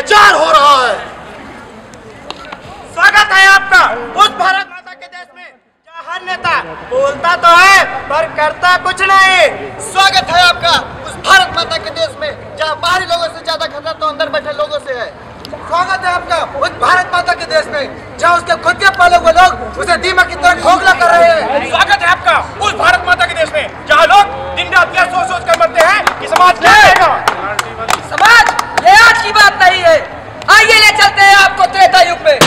अत्याचार हो रहा है। स्वागत है आपका उस भारत माता के देश में जहाँ हर नेता बोलता तो है पर करता कुछ नहीं। स्वागत है आपका उस भारत माता के देश में जहाँ बाहरी लोगों से ज्यादा खतरा तो अंदर बैठे लोगों से है। स्वागत है आपका उस भारत माता के देश में जहाँ उसके खुद के पाले हुए लोग उसे दीमक की तरह खोखला कर रहे हैं। स्वागत है आपका उस भारत माता के देश में जहाँ लोग दिन रात यह सोच सोच कर मरते हैं कि समाज क्या कहेगा। समाज ये आज की बात नहीं है, आइए ले चलते हैं आपको त्रेता युग में।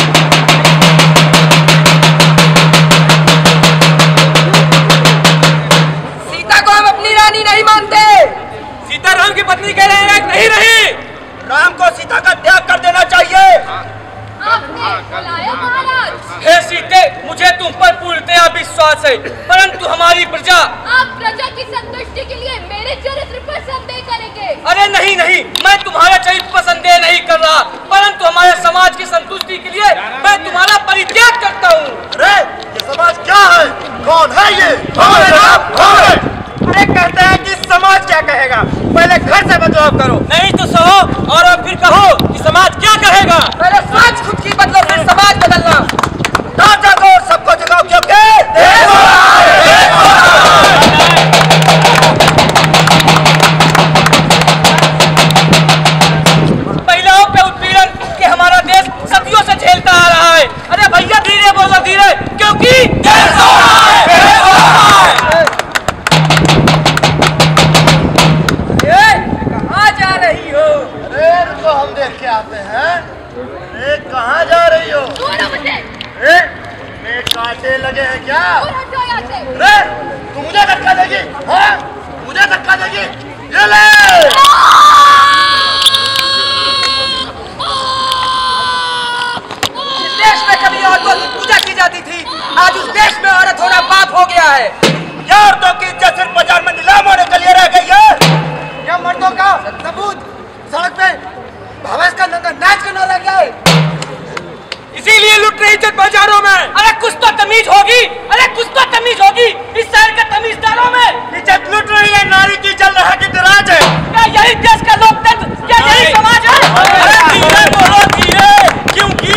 सीता को हम अपनी रानी नहीं मानते। सीता राम की पत्नी कह रहे हैं नहीं रही। राम को सीता का त्याग कर देना चाहिए। आपने बुलाया महाराज। हे सीते, मुझे तुम पर पूर्णतया विश्वास है, परंतु हमारी प्रजा। आप प्रजा की संतुष्टि के लिए मेरे चरित्र पर संदेह करेंगे। अरे नहीं नहीं, मैं तुम्हारा चरित्र पर संदेह नहीं कर रहा, परंतु हमारे समाज की संतुष्टि के लिए मैं तुम्हारा परित्याग करता हूँ। अरे ये समाज क्या है? कौन है ये? अरे कहते हैं कि समाज क्या कहेगा, पहले घर से बदलाव करो। नहीं तो सहो और अब फिर कहो कि समाज क्या कहेगा। पहले समाज खुद की बदलो फिर समाज बदलना। ना जागो सबको जगाओ क्योंकि महिलाओं पे उत्पीड़न के हमारा देश सदियों से झेलता आ रहा है। अरे भैया धीरे बोलो, धीरे, क्योंकि देश हो रहा है। कहाँ जा रही हो? अरे इनको हम देख के आते हैं। अरे कहाँ जा रही हो? मैं कांटे लगे हैं क्या? अरे तू मुझे धक्का देगी? हाँ मुझे धक्का देगी? ये ले। इस देश में कभी औरतों की पूजा की जाती थी, आज उस देश में औरत होना पाप हो गया है। क्या औरतों की इज्जत सिर्फ बाजार में नीलाम होने के लिए रह गई है? क्या मर्दों का सबूत सड़क पे भवेश का नाच करना रह गया है? इसीलिए लुट रही इज्जत बाजारों में। अरे कुछ तो तमीज होगी, अरे कुछ तो तमीज होगी इस शहर के तमीजदारों में। इज्जत लुट रही है, नारी की चल रहा की राज है। क्या यही देश का लोकतंत्र, क्या यही समाज है? अरे धीरे बोलो, धीरे, क्योंकि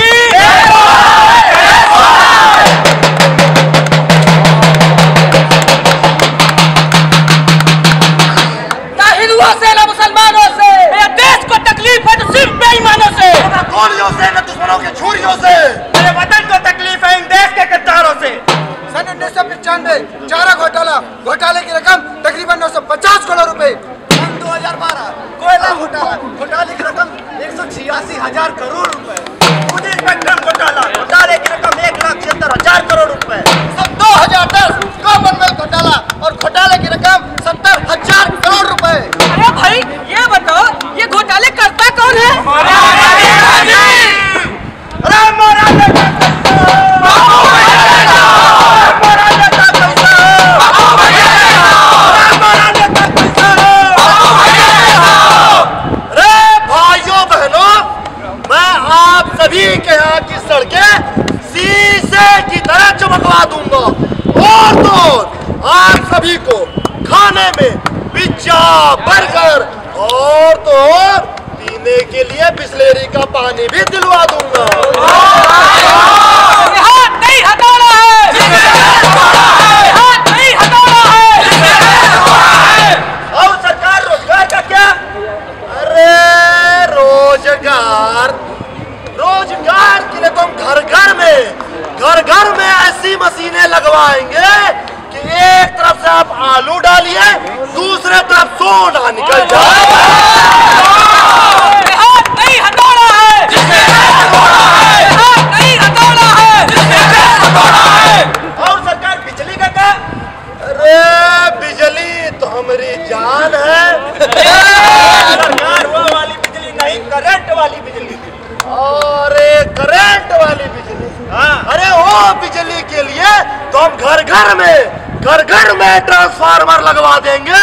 ना हिंदुओं से ना मुसलमानों से, ये देश को तकलीफ है तो सिर्फ बेईमानों से। ना गोलियों से ना दुश्मनों की छुरियों से। अरे वतन को तकलीफ है इन देश के गद्दारों से। सन 1995 चारा घोटाले की रकम तकरीबन 950 करोड़ रुपए। सन 2012 कोयला घोटाले की रकम 186,000 करोड़ रुपए। खुदी स्पेक्ट्रम घोटाले की रकम 1,76,000 करोड़ रुपए। सन 2010 कॉमनवेल्थ घोटाला और घोटाले की रकम 70,000 करोड़ रुपए। अरे भाई ये बताओ, ये घोटाले करता कौन है? सभी के यहाँ की सड़कें शीशे की तरह चमकवा दूंगा और तो आप सभी को खाने में पिज्जा, बर्गर और तो पीने के लिए बिस्लेरी का पानी भी दिलवा दूंगा। हाथ नहीं हटाना है, हाथ नहीं हटाना है। और सरकार रोजगार का क्या? अरे रोजगार के लिए तुम घर घर में ऐसी मशीनें लगवाएंगे कि एक तरफ से आप आलू डालिए, दूसरे तरफ सोना निकल जाए। हाथ नहीं हटाना है, हाथ नहीं हटाना है। और सरकार बिजली का क्या? अरे बिजली तो हमारी जान है। सरकार वो वाली बिजली नहीं, करंट वाली बिजली। अरे करंट वाली बिजली, अरे वो बिजली के लिए तो हम घर घर में ट्रांसफार्मर लगवा देंगे।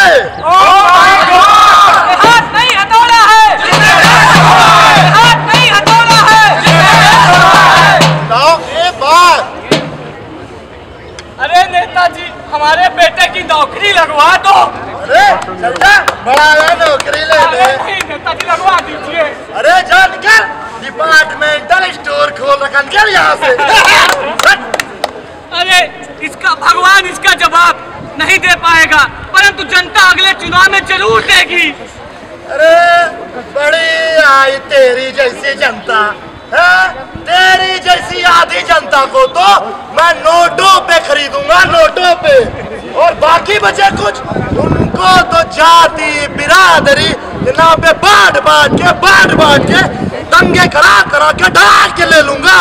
हाथ नहीं हटाना है, हाथ नहीं हटाना है। एक बात, अरे नेताजी हमारे बेटे की नौकरी लगवा दो। अरे चलता बड़ा नौकरी ले ले। नेताजी लगवा दीजिए। अरे जान निकल यहाँ से। अरे इसका भगवान इसका जवाब नहीं दे पाएगा, परंतु जनता अगले चुनाव में जरूर देगी। अरे बड़ी आई तेरी जैसी जनता है, तेरी जैसी आधी जनता को तो मैं नोटों पे खरीदूंगा, नोटों पे। और बाकी बचे कुछ, उनको तो जाति बिरादरी के नाम पे बांट बांट के दंगे करा के ढाक के ले लूंगा।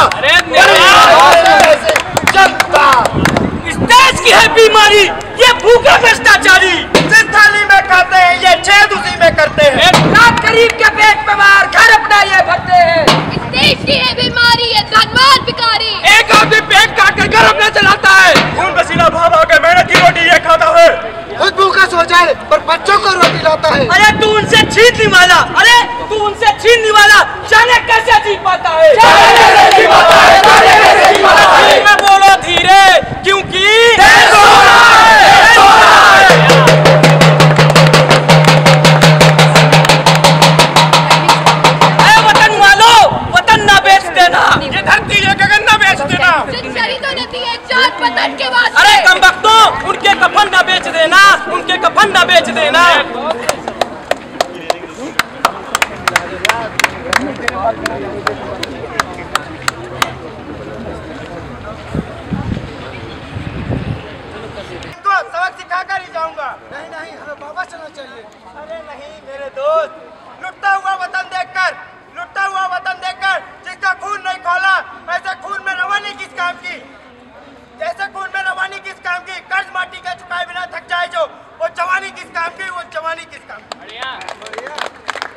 जनता इस देश की है बीमारी, ये भूखा भ्रष्टाचारी। जिस थाली में खाते हैं ये छेद उसी में करते हैं। रात गरीब के पेट पे मार, घर अपना ये भरते हैं। इस देश की है बीमारी, ये धनवान भिखारी। एक आदमी पेट काट कर घर अपना चलाता है, खून पसीना बहा के मेहनत की रोटी ये खाता है। खुद भूखा सो जाए पर बच्चों को रोटी लाता है। अरे तू उनसे छीनने वाला, अरे तू उनसे छीनने वाला जाने कैसे जी पाता है। मैं बोलो धीरे, क्योंकि वतन वालों, वतन ना बेच देना, ये धरती ये गगन ना बेच देना। शहीदों ने दिए जान वतन के वास्ते। अरे कमबख्तों, उनके कफन ना बेच देना, उनके कफन ना बेच देना। तो सबक सिखाकर ही जाऊंगा। नहीं हमें वापस चलना चाहिए। अरे नहीं मेरे दोस्त, लुटता हुआ वतन देखकर जिसका खून नहीं खोला, ऐसे खून में रवानी किस काम की, जैसे खून में रवानी किस काम की, कर्ज माटी का चुकाए बिना थक जाए जो, वो जवानी किस काम की, वो जवानी किस काम की।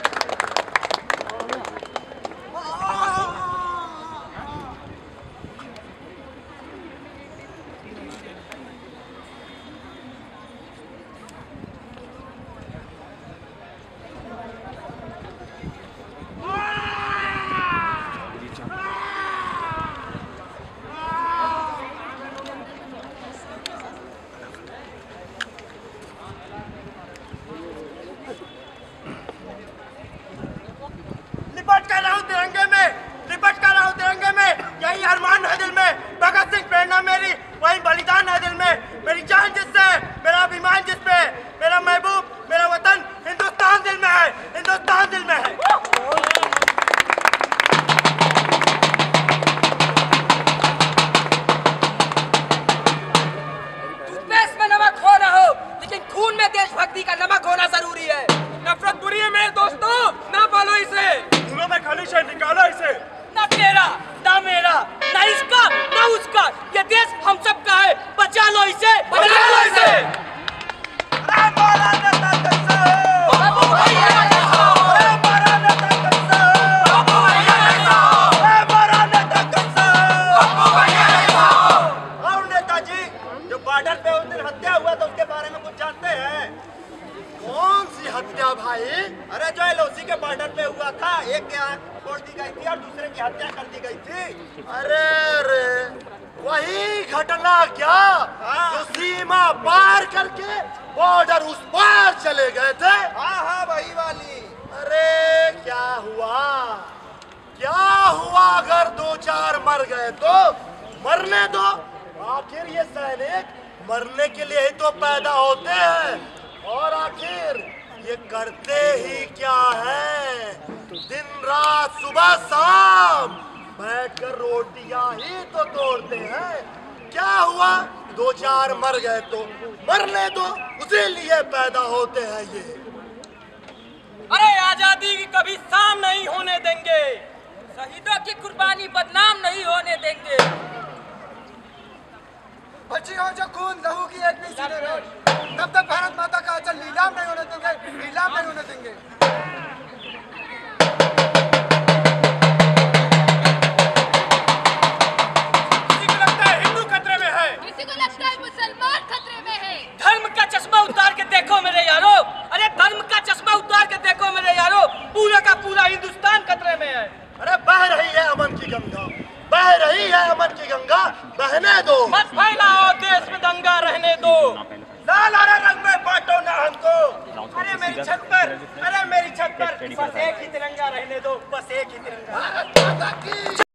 लिपट कर रहूं तिरंगे में, यही अरमान है दिल में, भगत सिंह प्रेरणा मेरी, वही बलिदान है दिल में। मेरी जान जिससे, मेरा अभिमान जिस पे, मेरा महबूब, मेरा वतन हिंदुस्तान दिल में है, हिंदुस्तान दिल में है। टूथपेस्ट में नमक हो ना हो, लेकिन खून में देशभक्ति का नमक होना जरूरी है। नफरत बुरी है मेरे दोस्तों, ना पालो इसे। दिलों में खाली शय निकालो इसे। ना तेरा, ना मेरा, ना इसका, ना उसका, ये देश हम सबका है। बचा लो इसे, बचा लो इसे। और नेताजी, जो बॉर्डर पे उस दिन हत्या हुआ था उसके बारे में कुछ जानते हैं? कौन सी हत्या भाई? अरे जो एलओसी के बॉर्डर पे हुआ था, एक की आंख फोड़ दी गई थी और दूसरे की हत्या कर दी गई थी। अरे वही घटना क्या जो सीमा पार करके बॉर्डर उस पार चले गए थे? हाँ वही वाली। अरे क्या हुआ अगर 2-4 मर गए तो मरने दो। आखिर ये सैनिक मरने के लिए ही तो पैदा होते हैं। और आखिर ये करते ही क्या है? दिन रात सुबह शाम बैठकर रोटियां ही तो तोड़ते हैं। क्या हुआ 2-4 मर गए तो मरने दो, उसी लिए पैदा होते हैं ये। अरे आजादी की कभी शाम नहीं होने देंगे, शहीदों की कुर्बानी बदनाम नहीं होने देंगे। बची हो जो खून लहू की एक भी सीने में, तब तक भारत माता का अचल नीलाम नहीं होने देंगे, नीलाम नहीं होने देंगे। किसी को लगता है हिंदू खतरे में है, किसी को लगता है मुसलमान खतरे में है। धर्म का चश्मा उतार के देखो मेरे यारो, अरे धर्म का चश्मा उतार के देखो मेरे यारो, पूरा का पूरा हिंदुस्तान खतरे में है। अरे बह रही है अमन की गंगा, बह रही है अमन की गंगा, बहने दो। मत फैलाओ देश में दंगा, रहने दो। लाल हरा रंग में बांटो ना हमको। अरे मेरी छत पर, अरे मेरी छत पर बस एक ही तिरंगा रहने दो, बस एक ही तिरंगा।